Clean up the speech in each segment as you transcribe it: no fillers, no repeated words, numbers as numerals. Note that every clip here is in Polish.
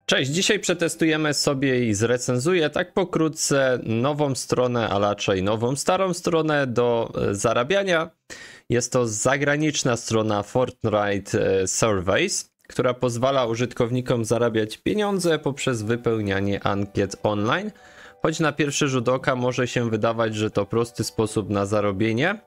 Cześć, dzisiaj przetestujemy sobie i zrecenzuję tak pokrótce nową stronę, a raczej nową starą stronę do zarabiania. Jest to zagraniczna strona Fortnite Surveys, która pozwala użytkownikom zarabiać pieniądze poprzez wypełnianie ankiet online. Choć na pierwszy rzut oka może się wydawać, że to prosty sposób na zarobienie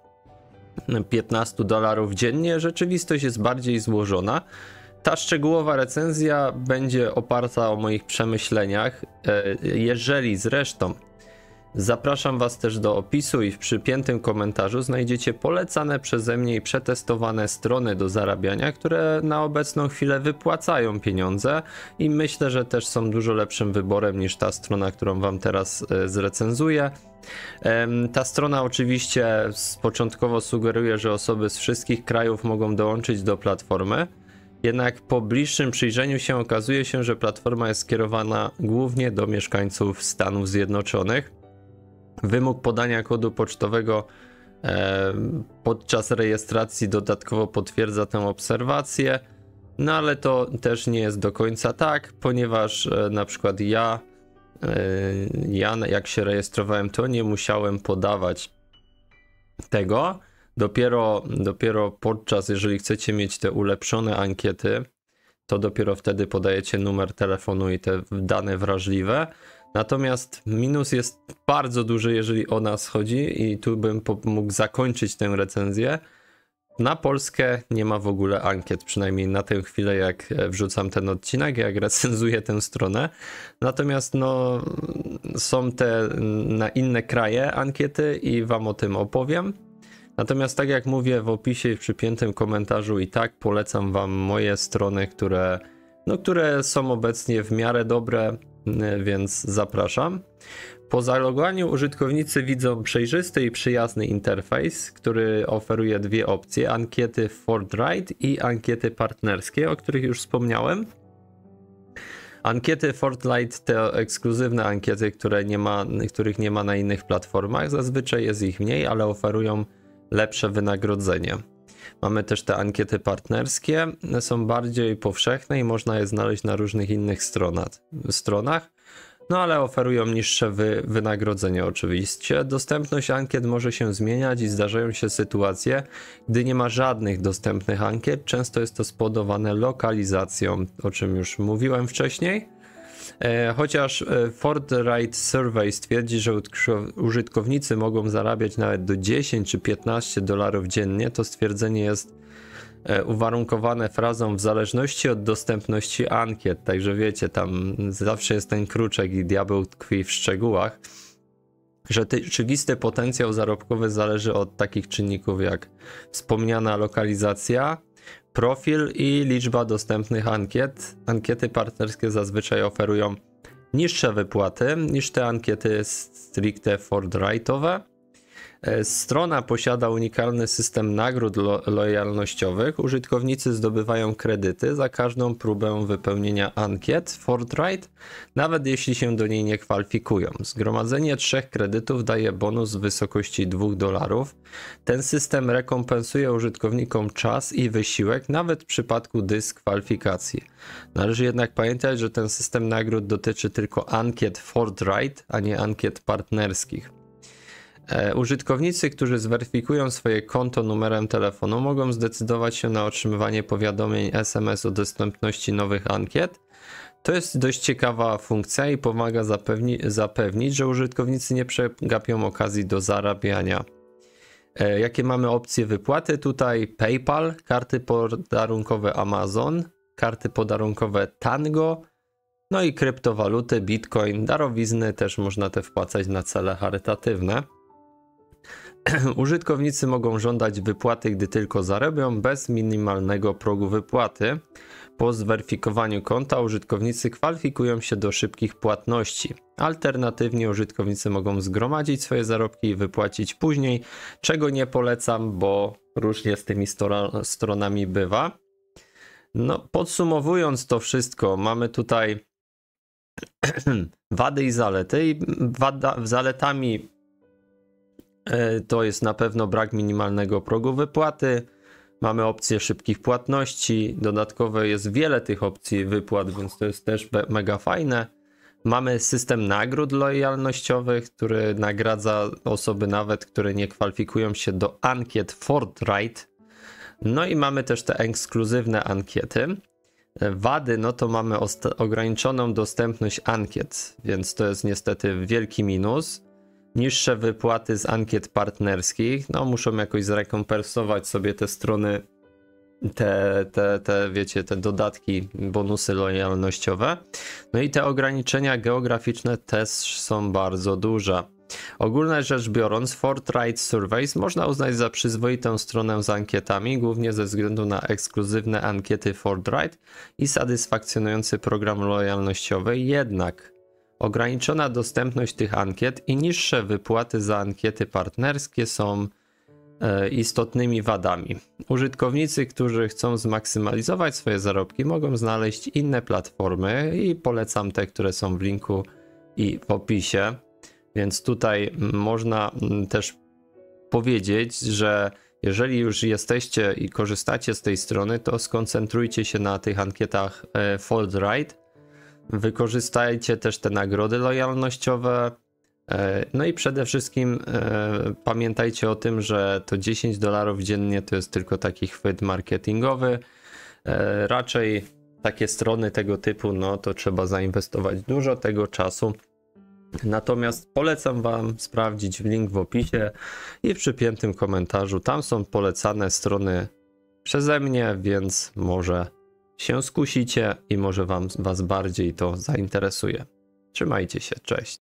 $15 dziennie, rzeczywistość jest bardziej złożona. Ta szczegółowa recenzja będzie oparta o moich przemyśleniach. Jeżeli zresztą zapraszam Was też do opisu i w przypiętym komentarzu znajdziecie polecane przeze mnie i przetestowane strony do zarabiania, które na obecną chwilę wypłacają pieniądze i myślę, że też są dużo lepszym wyborem niż ta strona, którą Wam teraz zrecenzuję. Ta strona oczywiście początkowo sugeruje, że osoby z wszystkich krajów mogą dołączyć do platformy. Jednak po bliższym przyjrzeniu się okazuje się, że platforma jest skierowana głównie do mieszkańców Stanów Zjednoczonych. Wymóg podania kodu pocztowego podczas rejestracji dodatkowo potwierdza tę obserwację, no ale to też nie jest do końca tak, ponieważ na przykład ja jak się rejestrowałem, to nie musiałem podawać tego. Dopiero podczas, jeżeli chcecie mieć te ulepszone ankiety, to dopiero wtedy podajecie numer telefonu i te dane wrażliwe. Natomiast minus jest bardzo duży, jeżeli o nas chodzi, i tu bym mógł zakończyć tę recenzję. Na Polskę nie ma w ogóle ankiet, przynajmniej na tę chwilę, jak wrzucam ten odcinek, jak recenzuję tę stronę. Natomiast no, są te na inne kraje ankiety i wam o tym opowiem. Natomiast tak jak mówię w opisie i w przypiętym komentarzu, i tak polecam wam moje strony, które są obecnie w miarę dobre, więc zapraszam. Po zalogowaniu użytkownicy widzą przejrzysty i przyjazny interfejs, który oferuje dwie opcje: ankiety Fortnite i ankiety partnerskie, o których już wspomniałem. Ankiety Fortnite to ekskluzywne ankiety, których nie ma na innych platformach. Zazwyczaj jest ich mniej, ale oferują lepsze wynagrodzenie. Mamy też te ankiety partnerskie, są bardziej powszechne i można je znaleźć na różnych innych stronach, no ale oferują niższe wynagrodzenie oczywiście. Dostępność ankiet może się zmieniać i zdarzają się sytuacje, gdy nie ma żadnych dostępnych ankiet. Często jest to spowodowane lokalizacją, o czym już mówiłem wcześniej. Chociaż Fortnite Survey twierdzi, że użytkownicy mogą zarabiać nawet do 10 czy $15 dziennie, to stwierdzenie jest uwarunkowane frazą w zależności od dostępności ankiet. Także wiecie, tam zawsze jest ten kruczek i diabeł tkwi w szczegółach, że rzeczywisty potencjał zarobkowy zależy od takich czynników jak wspomniana lokalizacja, profil i liczba dostępnych ankiet. Ankiety partnerskie zazwyczaj oferują niższe wypłaty niż te ankiety stricte Fortnite'owe. Strona posiada unikalny system nagród lojalnościowych. Użytkownicy zdobywają kredyty za każdą próbę wypełnienia ankiet Fortnite, nawet jeśli się do niej nie kwalifikują. Zgromadzenie 3 kredytów daje bonus w wysokości $2. Ten system rekompensuje użytkownikom czas i wysiłek, nawet w przypadku dyskwalifikacji. Należy jednak pamiętać, że ten system nagród dotyczy tylko ankiet Fortnite, a nie ankiet partnerskich. Użytkownicy, którzy zweryfikują swoje konto numerem telefonu, mogą zdecydować się na otrzymywanie powiadomień SMS o dostępności nowych ankiet. To jest dość ciekawa funkcja i pomaga zapewnić, że użytkownicy nie przegapią okazji do zarabiania. Jakie mamy opcje wypłaty? Tutaj PayPal, karty podarunkowe Amazon, karty podarunkowe Tango, no i kryptowaluty, Bitcoin, darowizny też można te wpłacać na cele charytatywne. Użytkownicy mogą żądać wypłaty, gdy tylko zarobią, bez minimalnego progu wypłaty. Po zweryfikowaniu konta użytkownicy kwalifikują się do szybkich płatności. Alternatywnie użytkownicy mogą zgromadzić swoje zarobki i wypłacić później, czego nie polecam, bo różnie z tymi stronami bywa. No, podsumowując to wszystko, mamy tutaj wady i zalety. I zaletami to jest na pewno brak minimalnego progu wypłaty, Mamy opcję szybkich płatności, dodatkowo jest wiele tych opcji wypłat, więc to jest też mega fajne. Mamy system nagród lojalnościowych, który nagradza osoby nawet, które nie kwalifikują się do ankiet Fortnite. No i mamy też te ekskluzywne ankiety. Wady, no to mamy ograniczoną dostępność ankiet, więc to jest niestety wielki minus. Niższe wypłaty z ankiet partnerskich, no muszą jakoś zrekompensować sobie te strony, wiecie, te dodatki, bonusy lojalnościowe. No i te ograniczenia geograficzne też są bardzo duże. Ogólnie rzecz biorąc, Fortnite Surveys można uznać za przyzwoitą stronę z ankietami, głównie ze względu na ekskluzywne ankiety Fortnite i satysfakcjonujący program lojalnościowy, jednak ograniczona dostępność tych ankiet i niższe wypłaty za ankiety partnerskie są istotnymi wadami. Użytkownicy, którzy chcą zmaksymalizować swoje zarobki, mogą znaleźć inne platformy i polecam te, które są w linku i w opisie. Więc tutaj można też powiedzieć, że jeżeli już jesteście i korzystacie z tej strony, to skoncentrujcie się na tych ankietach Fortnite. Wykorzystajcie też te nagrody lojalnościowe. No i przede wszystkim pamiętajcie o tym, że to $10 dziennie to jest tylko taki chwyt marketingowy. Raczej takie strony tego typu, no to trzeba zainwestować dużo tego czasu. Natomiast polecam wam sprawdzić link w opisie i w przypiętym komentarzu. Tam są polecane strony przeze mnie, więc może się skusicie i może was bardziej to zainteresuje. Trzymajcie się, cześć.